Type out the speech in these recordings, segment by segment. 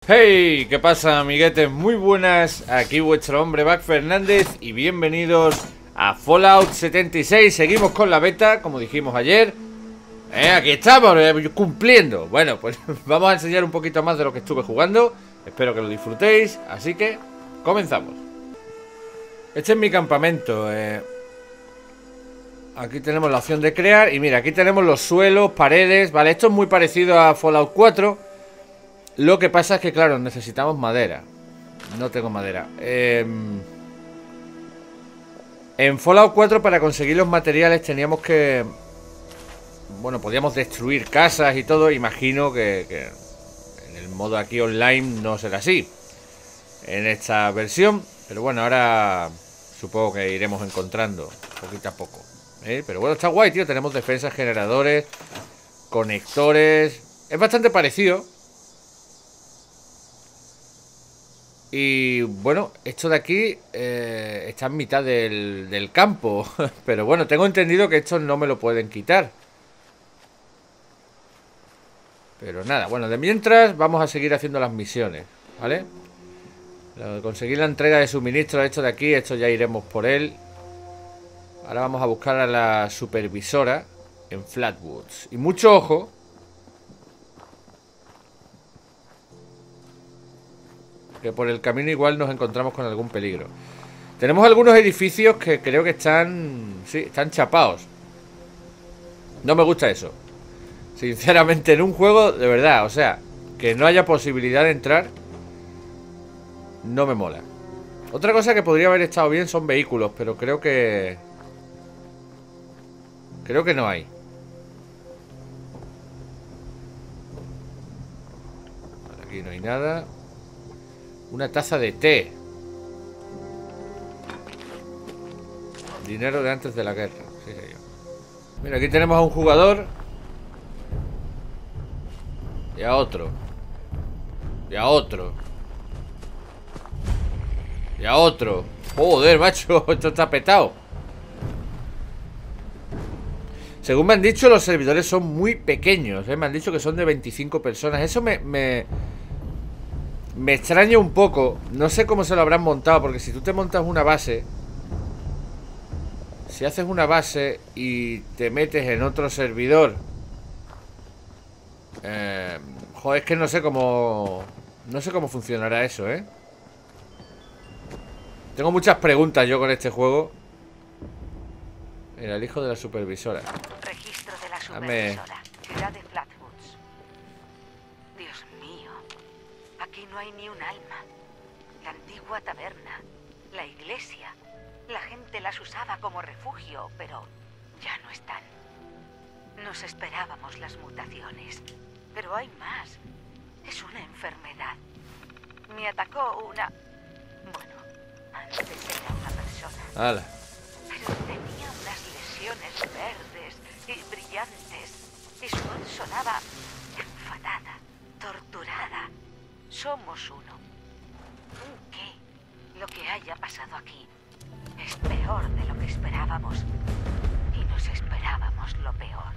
Hey, ¿qué pasa, amiguetes? Muy buenas, aquí vuestro hombre Back Fernández y bienvenidos a Fallout 76. Seguimos con la beta, como dijimos ayer. Aquí estamos, cumpliendo. Bueno, pues vamos a enseñar un poquito más de lo que estuve jugando. Espero que lo disfrutéis, así que comenzamos. Este es mi campamento. Aquí tenemos la opción de crear y mira, aquí tenemos los suelos, paredes. Vale, esto es muy parecido a Fallout 4. Lo que pasa es que, claro, necesitamos madera. No tengo madera. En Fallout 4 para conseguir los materiales teníamos que... Bueno, podíamos destruir casas y todo. Imagino que en el modo aquí online no será así en esta versión. Pero bueno, ahora supongo que iremos encontrando poquito a poco. Pero bueno, está guay, tío. Tenemos defensas, generadores, conectores. Es bastante parecido. Y bueno, esto de aquí está en mitad del campo. Pero bueno, tengo entendido que esto no me lo pueden quitar. Pero nada, bueno, de mientras vamos a seguir haciendo las misiones, ¿vale? Conseguir la entrega de suministro, esto de aquí, esto ya iremos por él. Ahora vamos a buscar a la supervisora en Flatwoods. Y mucho ojo, que por el camino igual nos encontramos con algún peligro. Tenemos algunos edificios que creo que están... Sí, están chapados. No me gusta eso. Sinceramente, en un juego, de verdad, o sea, que no haya posibilidad de entrar, no me mola. Otra cosa que podría haber estado bien son vehículos, pero creo que no hay. Aquí no hay nada. Una taza de té. Dinero de antes de la guerra. Sí, señor. Mira, aquí tenemos a un jugador. Y a otro. Y a otro. Y a otro. Joder, macho, esto está petado. Según me han dicho, los servidores son muy pequeños, Me han dicho que son de 25 personas. Eso me extraña un poco. No sé cómo se lo habrán montado, porque si tú te montas una base, si haces una base y te metes en otro servidor, joder, es que no sé cómo funcionará eso, Tengo muchas preguntas yo con este juego. Mira, el hijo de la supervisora. Registro de la supervisora. Ciudad de Flatwoods. Dios mío. Aquí no hay ni un alma. La antigua taberna. La iglesia. La gente las usaba como refugio, pero ya no están. Nos esperábamos las mutaciones. Pero hay más. Es una enfermedad. Me atacó una... Bueno, antes era una persona. ¡Hala! Pero tenía unas lesiones verdes y brillantes. Y su voz sonaba enfadada, torturada. Somos uno. ¿Un qué? Lo que haya pasado aquí es peor de lo que esperábamos. Y nos esperábamos lo peor.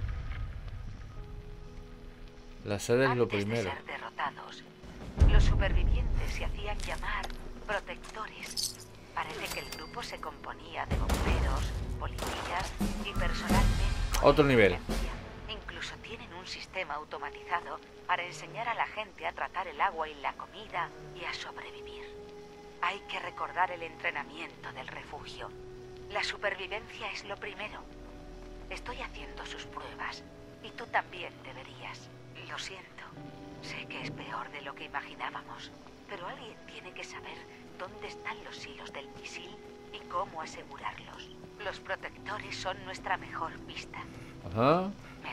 La sede es lo Antes primero. de ser derrotados, los supervivientes se hacían llamar protectores. Parece que el grupo se componía de bomberos, policías y personal médico. Otro nivel. Incluso tienen un sistema automatizado para enseñar a la gente a tratar el agua y la comida y a sobrevivir. Hay que recordar el entrenamiento del refugio. La supervivencia es lo primero. Estoy haciendo sus pruebas y tú también deberías. Lo siento. Sé que es peor de lo que imaginábamos, pero alguien tiene que saber dónde están los hilos del misil y cómo asegurarlos. Los protectores son nuestra mejor pista. Ajá.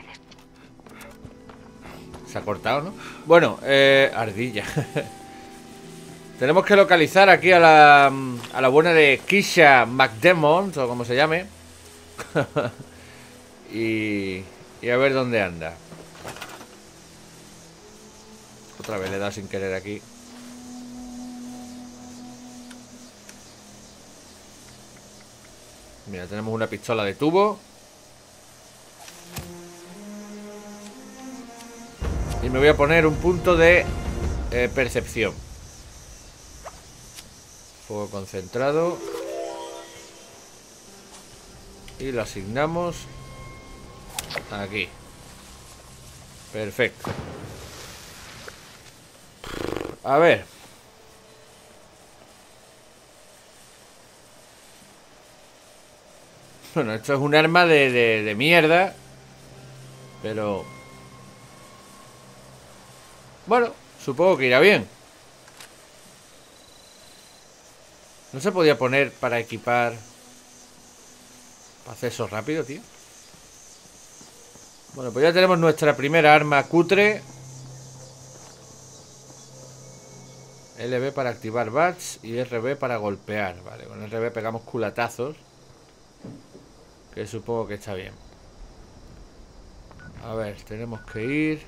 Se ha cortado, ¿no? Bueno, ardilla. Tenemos que localizar aquí a la buena de Keisha McDermott, o como se llame. y a ver dónde anda. Otra vez le he dado sin querer aquí. Mira, tenemos una pistola de tubo. Y me voy a poner un punto de percepción. Fuego concentrado. Y lo asignamos aquí. Perfecto. A ver. Bueno, esto es un arma de mierda. Pero... bueno, supongo que irá bien. No se podía poner para equipar... para hacer eso rápido, tío. Bueno, pues ya tenemos nuestra primera arma cutre. LB para activar bats y RB para golpear. Vale, con RB pegamos culatazos. Que supongo que está bien. A ver, tenemos que ir...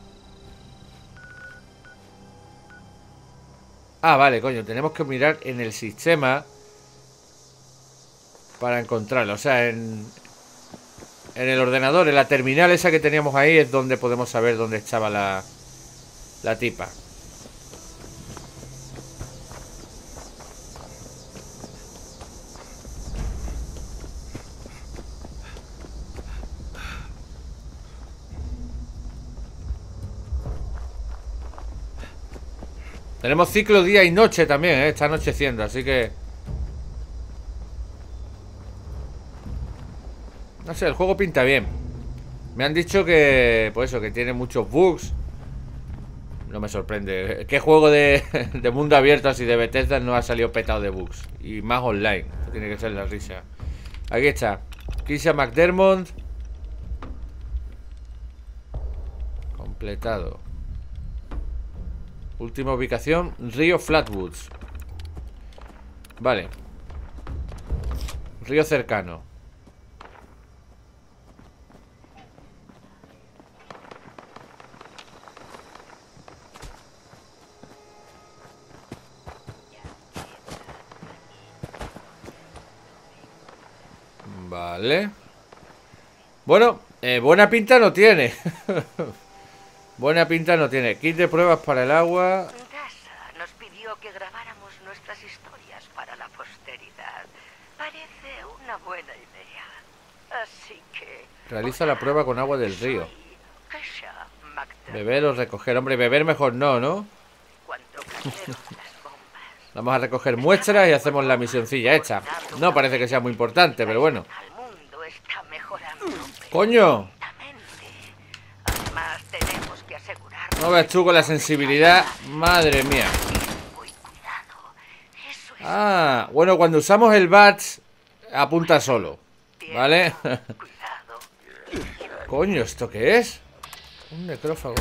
ah, vale, coño, tenemos que mirar en el sistema para encontrarlo. O sea, en el ordenador, en la terminal esa que teníamos ahí es donde podemos saber dónde estaba la tipa. Tenemos ciclo día y noche también, ¿eh? Está anocheciendo, así que... no sé, el juego pinta bien. Me han dicho que... pues eso, que tiene muchos bugs. No me sorprende. ¿Qué juego de mundo abierto así de Bethesda no ha salido petado de bugs? Y más online. Esto tiene que ser la risa. Aquí está. Keisha McDermott. Completado. Última ubicación, Río Flatwoods. Vale. Río cercano. Vale. Bueno, buena pinta no tiene. Buena pinta no tiene. Kit de pruebas para el agua. Dasa nos pidió que grabáramos nuestras historias para la posteridad. Parece una buena idea. Así que... realiza la prueba con agua del río. Keisha McDermott. Beber o recoger. Hombre, beber mejor no, ¿no? Cuando cayeron las bombas, Vamos a recoger muestras y hacemos la misioncilla hecha. No parece que sea muy importante, pero bueno. el mundo está mejorando. ¡Coño! Además, tenemos que asegurarnos. No ves tú con la sensibilidad. Madre mía. Muy cuidado. Eso es. Ah, bueno, cuando usamos el BATS apunta solo. ¿Vale? Cuidado. Coño, ¿esto qué es? Un necrófago.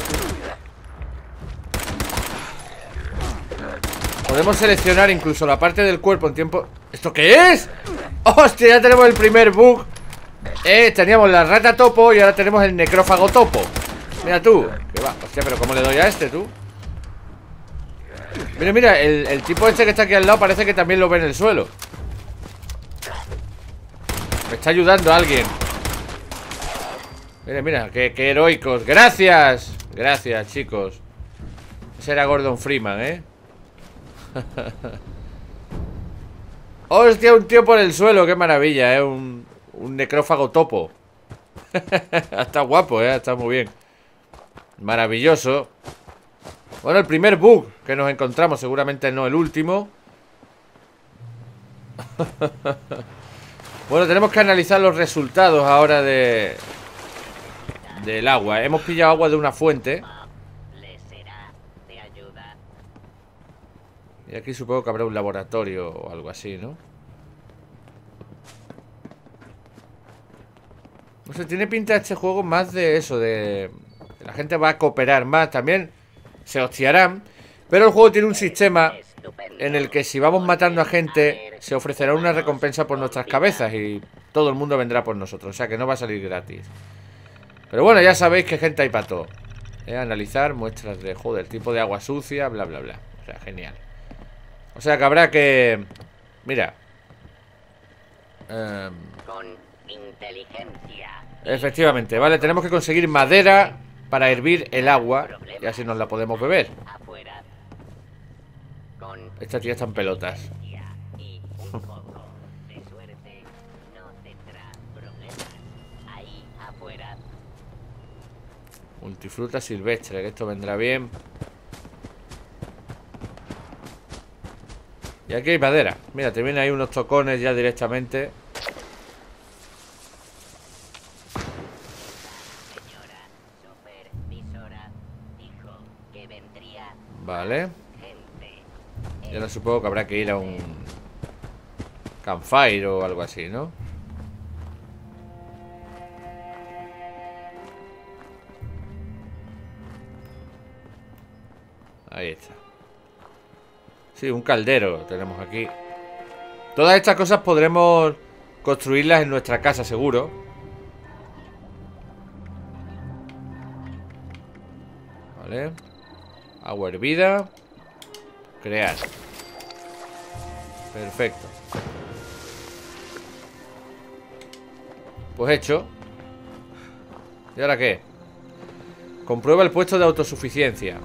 Podemos seleccionar incluso la parte del cuerpo en tiempo... ¿esto qué es? ¡Hostia! Ya tenemos el primer bug. Teníamos la rata topo y ahora tenemos el necrófago topo. Mira tú. ¿Qué va? Hostia, pero ¿cómo le doy a este, tú? Mira, mira, el tipo este que está aquí al lado parece que también lo ve en el suelo. Me está ayudando alguien. Mira, mira, qué heroicos. ¡Gracias! Gracias, chicos. Ese era Gordon Freeman, ¿eh? Hostia, un tío por el suelo. Qué maravilla, ¿eh? Un necrófago topo. Está guapo, ¿eh? Está muy bien. Maravilloso. Bueno, el primer bug que nos encontramos. Seguramente no el último. Bueno, tenemos que analizar los resultados ahora del agua. Hemos pillado agua de una fuente. Y aquí supongo que habrá un laboratorio o algo así, ¿no? No sé, tiene pinta este juego más de eso, de... la gente va a cooperar más, también se hostiarán. Pero el juego tiene un sistema en el que si vamos matando a gente, se ofrecerá una recompensa por nuestras cabezas y todo el mundo vendrá por nosotros. O sea que no va a salir gratis. Pero bueno, ya sabéis que gente hay para todo. Analizar muestras de, joder, tipo de agua sucia, bla, bla, bla. O sea, genial. O sea que habrá que... mira. Con inteligencia. Efectivamente, vale, tenemos que conseguir madera para hervir el agua y así nos la podemos beber. Afuera. Esta tía está en pelotas. Y un poco de suerte no tendrá problemas ahí afuera. Multifruta silvestre, que esto vendrá bien. Y aquí hay madera. Mira, te vienen ahí unos tocones ya directamente. Señora supervisora dijo que vendría Vale. gente. Y ahora supongo que habrá que ir a un campfire o algo así, ¿no? Ahí está. Sí, un caldero tenemos aquí. Todas estas cosas podremos construirlas en nuestra casa, seguro. Vale. Agua hervida. Crear. Perfecto. Pues hecho. ¿Y ahora qué? Comprueba el puesto de autosuficiencia.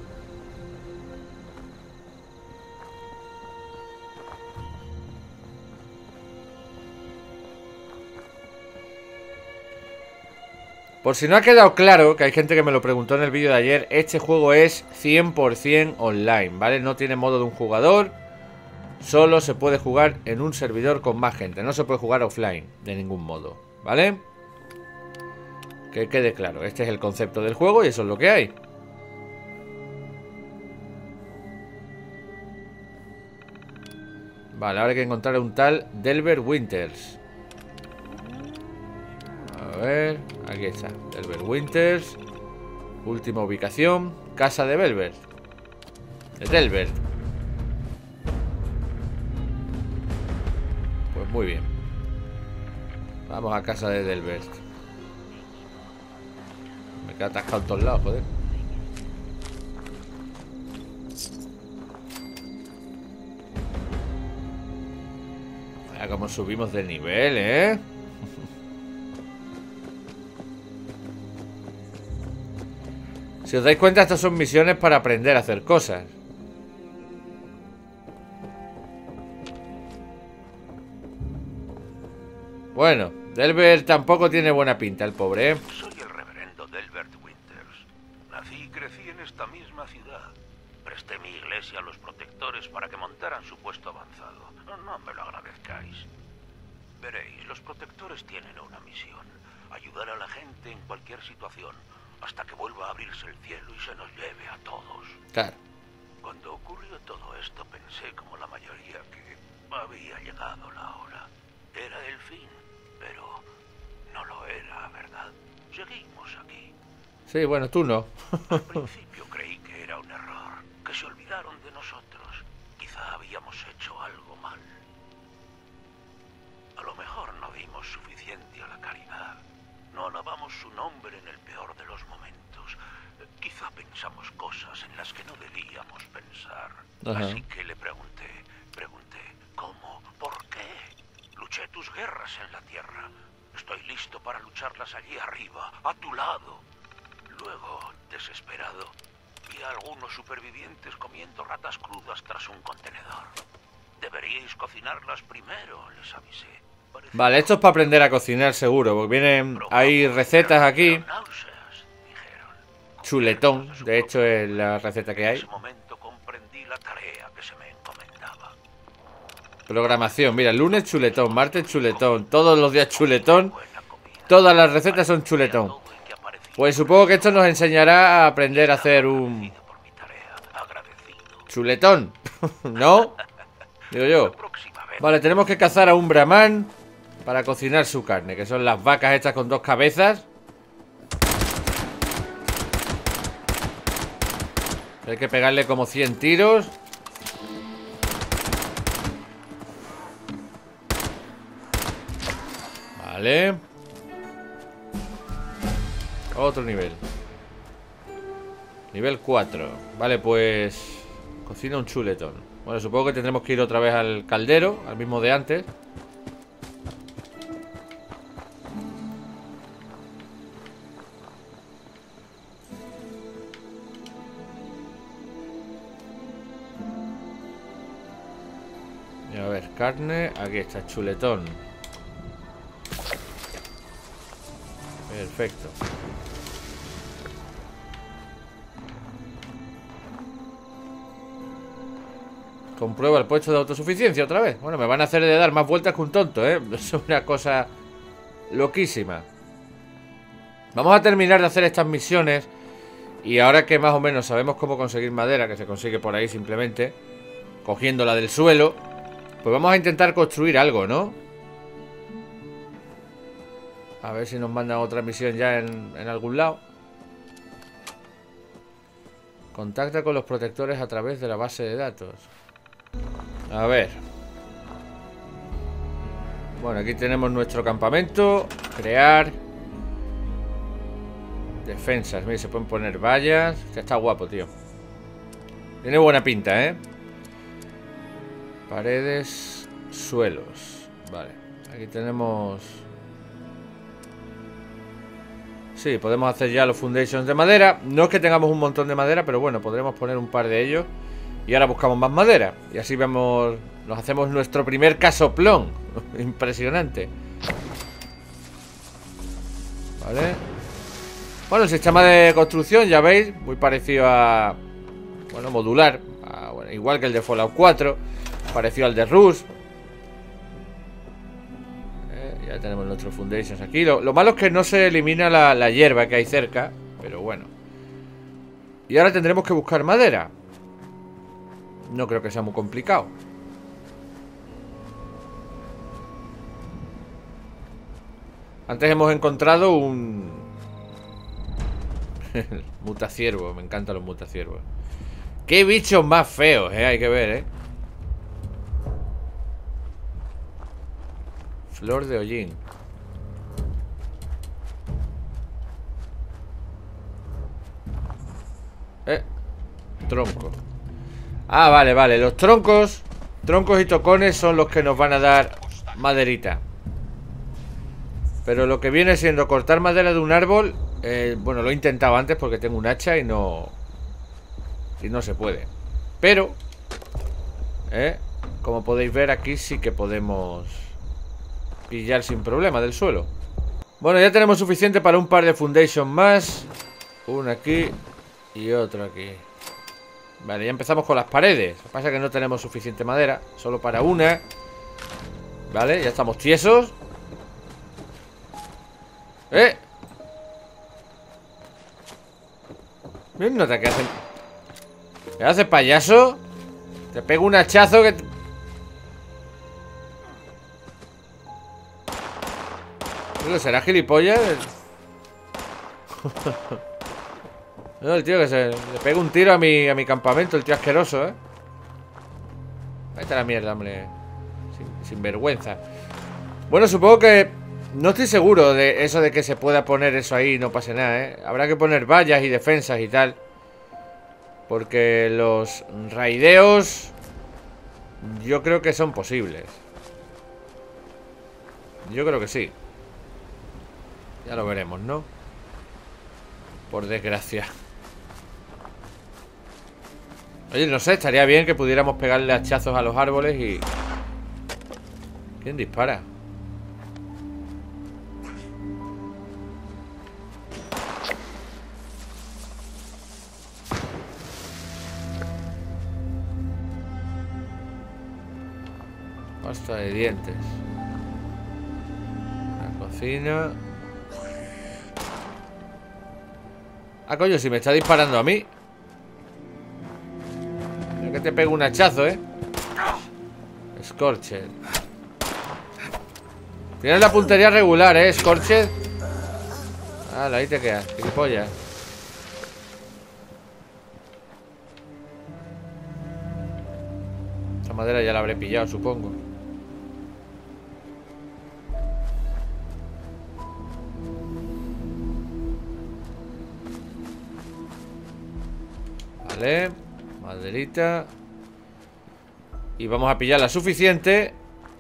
Por si no ha quedado claro, que hay gente que me lo preguntó en el vídeo de ayer, este juego es 100% online, ¿vale? No tiene modo de un jugador, solo se puede jugar en un servidor con más gente, no se puede jugar offline de ningún modo, ¿vale? Que quede claro, este es el concepto del juego y eso es lo que hay. Vale, ahora hay que encontrar a un tal Delbert Winters. A ver, aquí está, Delbert Winters. Última ubicación, casa de Delbert. De Delbert. Pues muy bien. Vamos a casa de Delbert. Me queda atascado en todos lados, joder. Mira cómo subimos de nivel, ¿eh? Si os dais cuenta, estas son misiones para aprender a hacer cosas. Bueno, Delbert tampoco tiene buena pinta, el pobre, ¿eh? Soy el reverendo Delbert Winters. Nací y crecí en esta misma ciudad. Presté mi iglesia a los protectores para que montaran su puesto avanzado. No me lo agradezcáis. Veréis, los protectores tienen una misión. Ayudar a la gente en cualquier situación, hasta que vuelva a abrirse el cielo y se nos lleve a todos. Claro. Cuando ocurrió todo esto, pensé como la mayoría que había llegado la hora. Era el fin, pero no lo era, ¿verdad? Seguimos aquí. Sí, bueno, tú no. Al principio creí que era un error, que se olvidaron de nosotros. Quizá habíamos hecho algo mal. A lo mejor no dimos suficiente a la caridad. No alabamos su nombre en el peor de los momentos. Quizá pensamos cosas en las que no debíamos pensar. Ajá. Así que le pregunté, ¿cómo? ¿Por qué? Luché tus guerras en la tierra. Estoy listo para lucharlas allí arriba, a tu lado. Luego, desesperado, vi a algunos supervivientes comiendo ratas crudas tras un contenedor. Deberíais cocinarlas primero, les avisé. Parecía Vale, esto es para aprender a cocinar seguro, porque vienen... Hay recetas aquí. náuseas, dijeron. Chuletón, de hecho es la receta que En hay. ese momento comprendí la tarea que se me encomendaba. Programación, mira, lunes chuletón, martes chuletón, todos los días chuletón. Buena comida. Todas las recetas son chuletón. Todo el que aparecía Pues supongo que esto nos enseñará a aprender a hacer un por mi tarea, agradecido. chuletón. ¿No? Digo yo. Próxima vez. Vale, tenemos que cazar a un brahman para cocinar su carne, que son las vacas estas con dos cabezas. Hay que pegarle como 100 tiros. Vale. Otro nivel. Nivel 4. Vale, pues... Cocina un chuletón. Bueno, supongo que tendremos que ir otra vez al caldero, al mismo de antes. carne. Aquí está, chuletón. Perfecto. Comprueba el puesto de autosuficiencia otra vez. Bueno, me van a hacer de dar más vueltas que un tonto, ¿eh? Es una cosa loquísima. Vamos a terminar de hacer estas misiones. Y ahora que más o menos sabemos cómo conseguir madera, que se consigue por ahí simplemente cogiéndola del suelo, pues vamos a intentar construir algo, ¿no? A ver si nos mandan otra misión ya en algún lado. Contacta con los protectores a través de la base de datos. A ver. Bueno, aquí tenemos nuestro campamento. Crear. Defensas, mira, se pueden poner vallas. Está guapo, tío. Tiene buena pinta, ¿eh? Paredes, suelos. Vale, aquí tenemos... Sí, podemos hacer ya los foundations de madera. No es que tengamos un montón de madera, pero bueno, podremos poner un par de ellos. Y ahora buscamos más madera. Y así vemos... Nos hacemos nuestro primer casoplón. Impresionante. Vale. Bueno, el sistema de construcción, ya veis, muy parecido a... Bueno, modular. Bueno, igual que el de Fallout 4. Parecido al de Rust. Ya tenemos nuestros foundations aquí. Lo malo es que no se elimina la hierba que hay cerca. Pero bueno. Y ahora tendremos que buscar madera. No creo que sea muy complicado. Antes hemos encontrado un... mutaciervo, me encantan los mutaciervos. Qué bichos más feos, hay que ver, Flor de hollín. Tronco. Ah, vale, vale. Los troncos y tocones son los que nos van a dar maderita. Pero lo que viene siendo cortar madera de un árbol, bueno, lo he intentado antes porque tengo un hacha y no se puede. Pero como podéis ver, aquí sí que podemos pillar sin problema del suelo. Bueno, ya tenemos suficiente para un par de foundation más. Uno aquí y otro aquí. Vale, ya empezamos con las paredes. Lo que pasa es que no tenemos suficiente madera, solo para una. Vale, ya estamos tiesos. Nota que hacen. ¿Qué haces, payaso? Te pego un hachazo que... ¿Será gilipollas? No, el tío que le pega un tiro a mi campamento, el tío asqueroso, Vete a la mierda, hombre. Sin vergüenza. Bueno, supongo que... No estoy seguro de eso de que se pueda poner eso ahí y no pase nada, Habrá que poner vallas y defensas y tal. Porque los raideos... Yo creo que son posibles. Yo creo que sí. Ya lo veremos, ¿no? Por desgracia. Oye, no sé, estaría bien que pudiéramos pegarle hachazos a los árboles y... ¿Quién dispara? Pasta de dientes. La cocina. Ah, coño, si me está disparando a mí. Mira que te pego un hachazo, Scorched. Tienes la puntería regular, Scorched. Ah, ahí te quedas, gilipollas. Esta madera ya la habré pillado, supongo. Vale, maderita. Y vamos a pillar la suficiente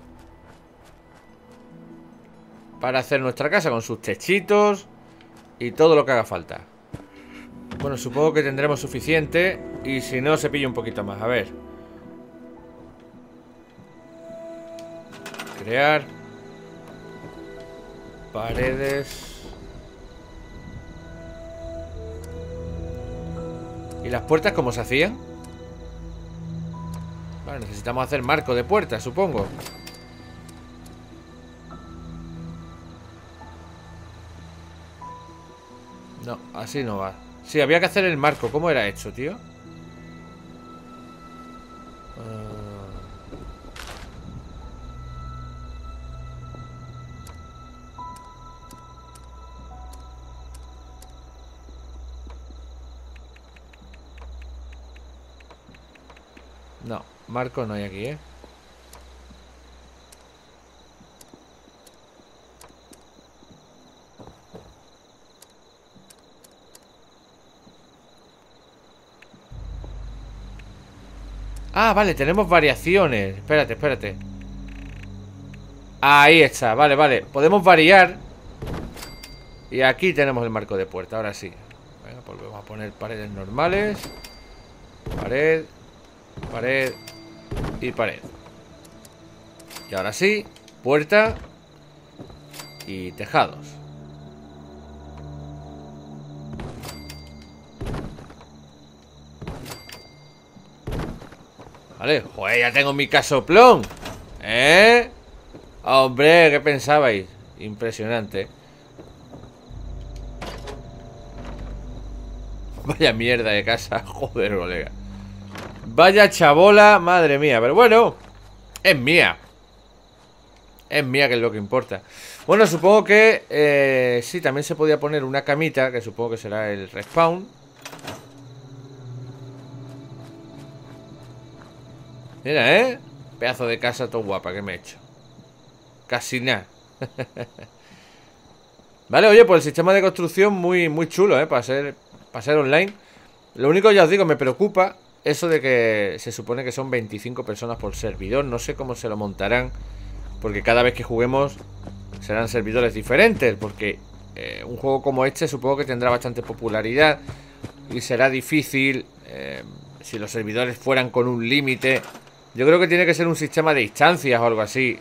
para hacer nuestra casa con sus techitos y todo lo que haga falta. Bueno, supongo que tendremos suficiente. Y si no, se pilla un poquito más, a ver. Crear. Paredes. ¿Y las puertas cómo se hacían? Vale, necesitamos hacer marco de puertas, supongo. No, así no va. Sí, había que hacer el marco. ¿Cómo era hecho, tío? No, marco no hay aquí, ¿eh? Ah, vale, tenemos variaciones. Espérate, espérate. Ahí está, vale, vale. Podemos variar. Y aquí tenemos el marco de puerta, ahora sí. Venga, pues vamos a poner paredes normales. Pared. Pared. Y pared. Y ahora sí, puerta. Y tejados. Vale, joder, ya tengo mi casoplón. ¿Eh? Hombre, ¿qué pensabais? Impresionante. Vaya mierda de casa. Joder, colega. Vaya chabola, madre mía. Pero bueno, es mía. Es mía, que es lo que importa. Bueno, supongo que sí, también se podía poner una camita, que supongo que será el respawn. Mira, ¿eh? Pedazo de casa todo guapa que me he hecho. Casi nada. Vale, oye, pues el sistema de construcción muy chulo, ¿eh? Para ser online. Lo único, ya os digo, me preocupa eso de que se supone que son 25 personas por servidor. No sé cómo se lo montarán, porque cada vez que juguemos serán servidores diferentes. Porque un juego como este supongo que tendrá bastante popularidad y será difícil si los servidores fueran con un límite. Yo creo que tiene que ser un sistema de instancias o algo así.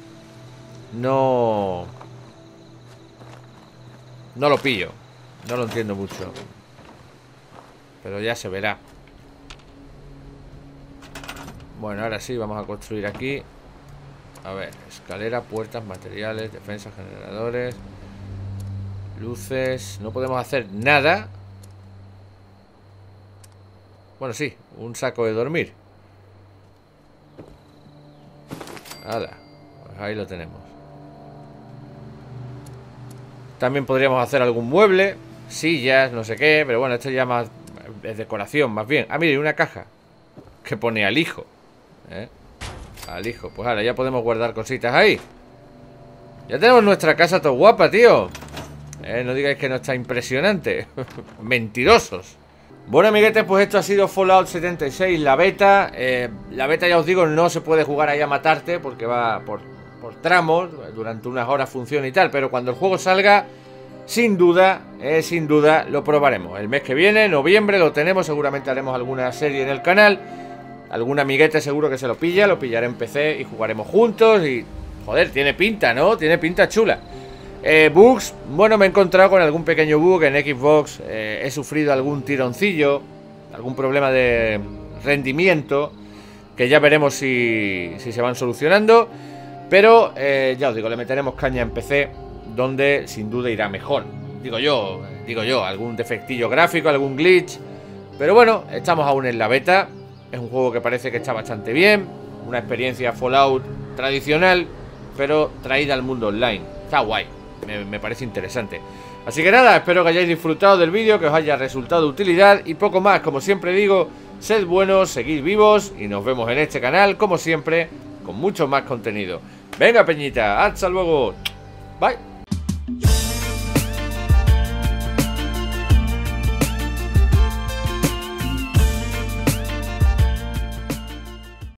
No lo pillo. No lo entiendo mucho. Pero ya se verá. Bueno, ahora sí, vamos a construir aquí. A ver, escalera, puertas, materiales, defensas, generadores, luces. No podemos hacer nada. Bueno, sí, un saco de dormir. Hala, pues ahí lo tenemos. También podríamos hacer algún mueble, sillas, no sé qué. Pero bueno, esto ya más es decoración, más bien. Ah, mire, una caja que pone al hijo, ¿eh? Al hijo, pues ahora ya podemos guardar cositas ahí. Ya tenemos nuestra casa todo guapa, tío. No digáis que no está impresionante. Mentirosos. Bueno, amiguetes, pues esto ha sido Fallout 76, la beta. La beta, ya os digo, no se puede jugar ahí a matarte, porque va por tramos. Durante unas horas funciona y tal. Pero cuando el juego salga, sin duda, lo probaremos. El mes que viene, noviembre, lo tenemos. Seguramente haremos alguna serie en el canal. Algún amiguete seguro que se lo pillaré en PC y jugaremos juntos. Y, joder, tiene pinta, ¿no? Tiene pinta chula. Bugs, bueno, me he encontrado con algún pequeño bug en Xbox. He sufrido algún tironcillo, algún problema de rendimiento, que ya veremos si se van solucionando. Pero ya os digo, le meteremos caña en PC, donde sin duda irá mejor. Digo yo, algún defectillo gráfico, algún glitch. Pero bueno, estamos aún en la beta. Es un juego que parece que está bastante bien. Una experiencia Fallout tradicional, pero traída al mundo online. Está guay, me parece interesante. Así que nada, espero que hayáis disfrutado del vídeo, que os haya resultado de utilidad. Y poco más, como siempre digo, sed buenos, seguid vivos. Y nos vemos en este canal, como siempre, con mucho más contenido. Venga, peñita, hasta luego. Bye.